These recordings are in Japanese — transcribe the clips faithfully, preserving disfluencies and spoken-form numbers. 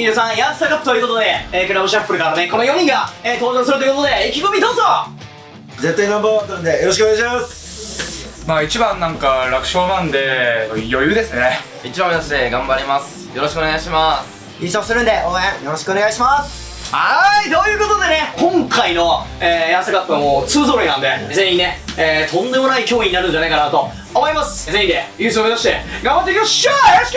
ゅうさんヤンスターカップということで、えー、クラブシャッフルからねこのよにんが、えー、登場するということで意気込みどうぞ。 絶対ナンバーワンなんでよろしくお願いします。 まあ一番なんか楽勝なんで余裕ですね。 一番目指して頑張ります。よろしくお願いします。 優勝するんで応援よろしくお願いします。 はーい、ということでね今回の、えー、ヤンスターカップはもうツー揃いなんで全員ね、えー、とんでもない競技になるんじゃないかなと思います。全員で優勝を目指して頑張っていきましょう。よろしく。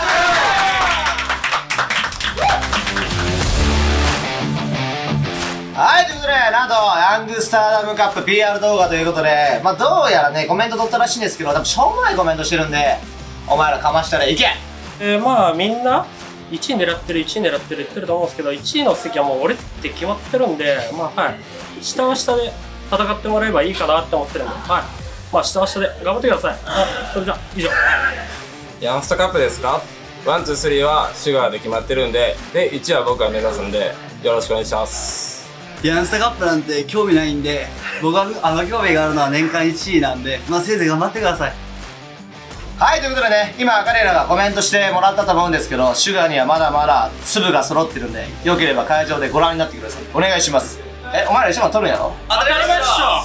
はい、ということで、なんと、ヤングスターダムカップ ピーアール 動画ということで、まあ、どうやらね、コメント取ったらしいんですけど、多分しょうもないコメントしてるんで、お前らかましたらいけ。 えー、まあ、みんな、いちい狙ってる、いちい狙ってる言ってると思うんですけど、いちいの席はもう俺って決まってるんで、まあ、はい。下は下で戦ってもらえばいいかなって思ってるんで、はい。まあ、下は下で頑張ってください。はい、それじゃ、以上。 ヤンスタカップですか？ワン、ツー、スリーはシュガーで決まってるんで、で、いちは僕が目指すんで、よろしくお願いします。 ヤンスタカップなんて興味ないんで、僕はあの興味があるのは年間いちいなんで、まあせいぜい頑張ってください。 はい、ということでね、今彼らがコメントしてもらったと思うんですけど、シュガーにはまだまだ粒が揃ってるんで、よければ会場でご覧になってください。お願いします。え、お前らいちばん取るんやろ？ 当たりましょう。 イエ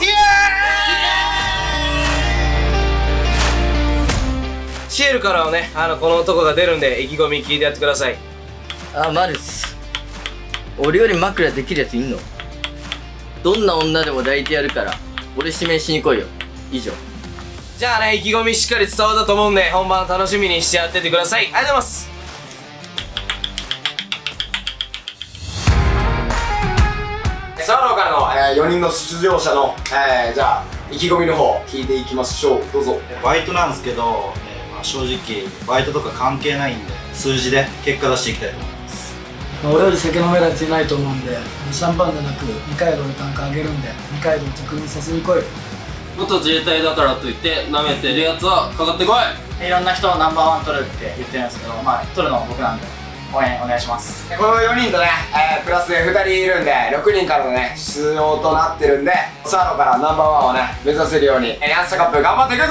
ーイ！ シエルからはね、あのこの男が出るんで意気込み聞いてやってください。 あ、マルス、俺より枕できるやついんの？どんな女でも抱いてやるから俺指名しに来いよ。以上。 じゃあね、意気込みしっかり伝わったと思うんで本番楽しみにしてやっててください。ありがとうございます。 スワローからの、えー、よにんの出場者の、えー、じゃあ意気込みの方聞いていきましょう。どうぞ。 バイトなんですけど、えーまあ、正直バイトとか関係ないんで数字で結果出していきたいと思います。 俺より酒飲めるやついないと思うんで、シャンパンじゃなく二階堂で単価上げるんで二階堂着任させに来い。 元自衛隊だからといって舐めてるやつはかかってこい。 いろんな人をナンバーワン取るって言ってるんですけど、まあ取るのは僕なんで応援お願いします。 このよにんとね、えー、プラスでふたりいるんでろくにんからのね出場となってるんで、スワローからナンバーワンをね目指せるように、えー、ヤンスタカップ頑張っていくぞ。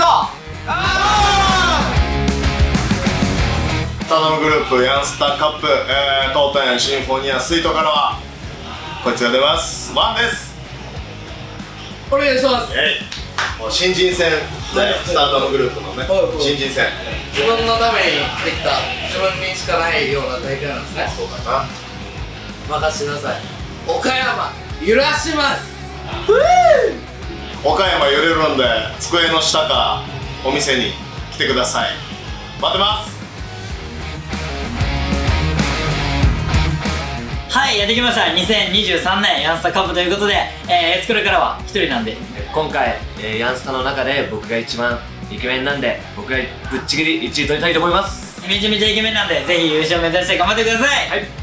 スタダムグループヤンスタカップ、えー、当店シンフォニアスイートからはこいつが出ます。ワンです。 お願いします。 えい、もう新人戦でスターダムグループのね新人戦、 自分のためにできた自分にしかないような大会なんですね。 そうかな。 任せてください。岡山揺らします。 岡山揺れるんで机の下かお店に来てください。待ってます。 はい、やってきました。にせんにじゅうさんねんヤンスタカップということで、えー、エツクルからはひとりなんで今回、えー、ヤンスタの中で僕が一番イケメンなんで僕がぶっちぎりいちい取りたいと思います。 めちゃめちゃイケメンなんでぜひ優勝目指して頑張ってください。はい、イエイ。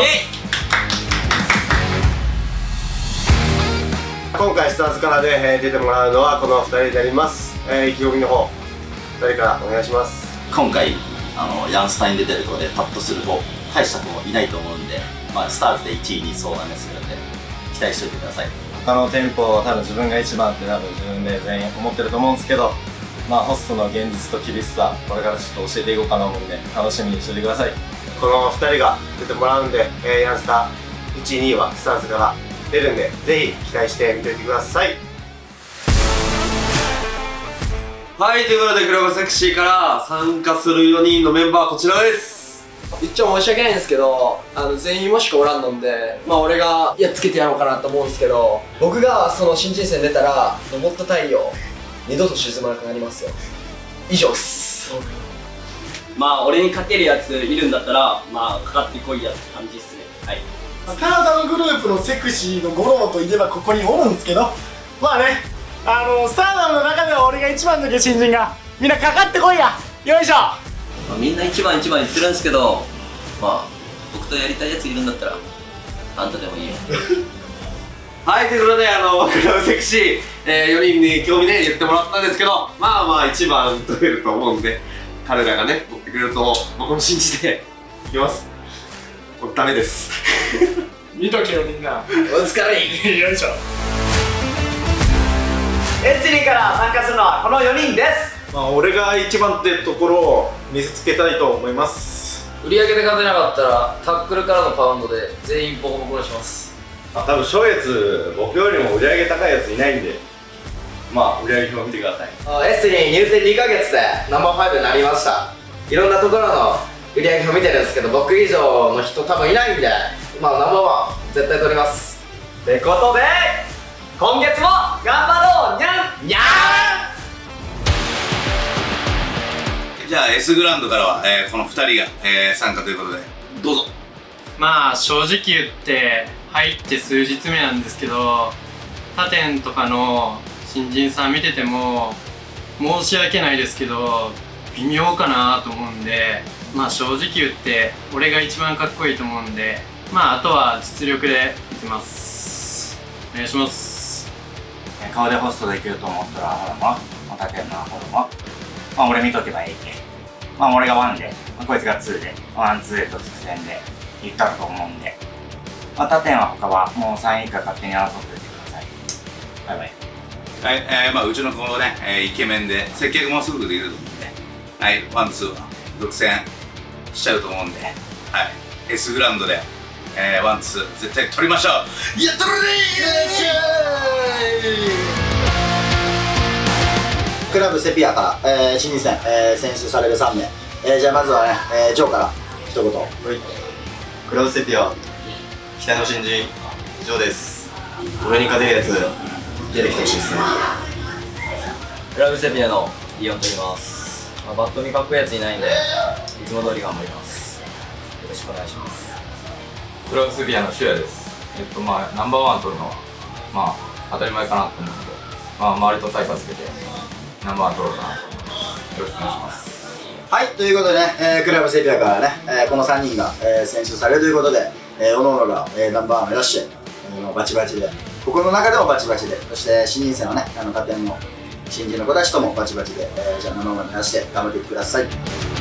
今回スターズからで、えー、出てもらうのはこのふたりになります。えー、意気込みの方ふたりからお願いします。 今回あのヤンスタに出てる子でパッとすると大した子もいないと思うんで、まあ、スターズでいちいにそうなんでするんで期待しておいてください。 他の店舗は多分自分が一番って多分自分で全員思ってると思うんですけど、まあホストの現実と厳しさこれからちょっと教えていこうかなと思うんで楽しみにしておいてください。 このふたりが出てもらうんで、えー、ヤンスタいちい、にいはスターズから出るんでぜひ期待してみておいてください。 はい、ということでグラブセクシーから参加するよにんのメンバーはこちらです。 一応申し訳ないんですけど、あの全員もしかおらんのんで、まあ俺がやっつけてやろうかなと思うんですけど、僕がその新人戦出たら登った太陽二度と沈まなくなりますよ。以上っす。 まあ俺に勝てるやついるんだったらまあかかってこいやって感じっすね。はい、 スターダムグループのセクシーの五郎といえばここにおるんですけど、まあね、あのスターダムの中では俺が一番だけ新人がみんなかかってこいや。よいしょ。 まあ、みんな一番一番言ってるんですけど、まあ僕とやりたいやついるんだったらあんたでもいいよ。 はい、ということであのグラブセクシー、えー、よにんに興味ね言ってもらったんですけど、まあまあいちばん取れると思うんで彼らがね取ってくれると僕も信じていきます。もうダメです見とけよみんな。 お疲れ。 よいしょ。 エッチリーから参加するのはこのよにんです。 まあ俺が一番ってところを見せつけたいと思います。 売り上げで勝てなかったらタックルからのパウンドで全員ボコボコにします。 まあ、多分翔越僕よりも売り上げ高いやついないんで、まあ売り上げ表見てください。 エス に入店にかげつでナンバーファイブになりました。いろんなところの売り上げ表見てるんですけど、僕以上の人多分いないんで、まあナンバーワン絶対取ります。 ってことで今月も頑張ろうにゃんにゃじゃあ S グランドからは、えー、このふたりが、えー、参加ということでどうぞ。 まあ正直言って入って数日目なんですけど、他店とかの新人さん見てても申し訳ないですけど微妙かなと思うんで、まあ正直言って俺が一番かっこいいと思うんで、まああとは実力でいきます。お願いします。 顔でホストできると思ったらほらままたけんなほらままあ俺見とけばいいけ。まあ俺がワンで、まあ、こいつがツーでワンツーと伏線でいったと思うんで、まあ他店は他はもうさんい以下勝手に争っておいてください。バイバイ。 はい、えー、まあうちのこのね、えー、イケメンで接客もすぐできると思うんで、はい、ワンツーは独占しちゃうと思うんで、はい、S グラウンドで、えー、ワンツー絶対取りましょう。やったるねー。クラブセピアから、えー、新人戦、えー、選出されるさんめい、えー、じゃあまずはね、えー、ジョーから一言。はい、 クラブセピア期待の新人ジョーです。俺に勝てるやつ出てきてほしいですね。 クラブセピアのイオンと言います。まあ、バットにかっこいいやついないんでいつも通り頑張ります。よろしくお願いします。 クラブセピアのシュヤです。えっとまあナンバーワン取るのはまあ当たり前かなと思うので、まあ周りと対差つけてナンバーワン取ろうかなと思います。よろしくお願いします。 はい、ということでね、えー、クラブセピアからね、えー、このさんにんが、えー、選出されるということで、えー、おのおのが、えー、ナンバーワンを目指して、えー、バチバチで、ここの中でもバチバチで、そして新人戦はね、あの他店の新人の子たちともバチバチで、えー、じゃあナンバーワンを目指して頑張っていってください。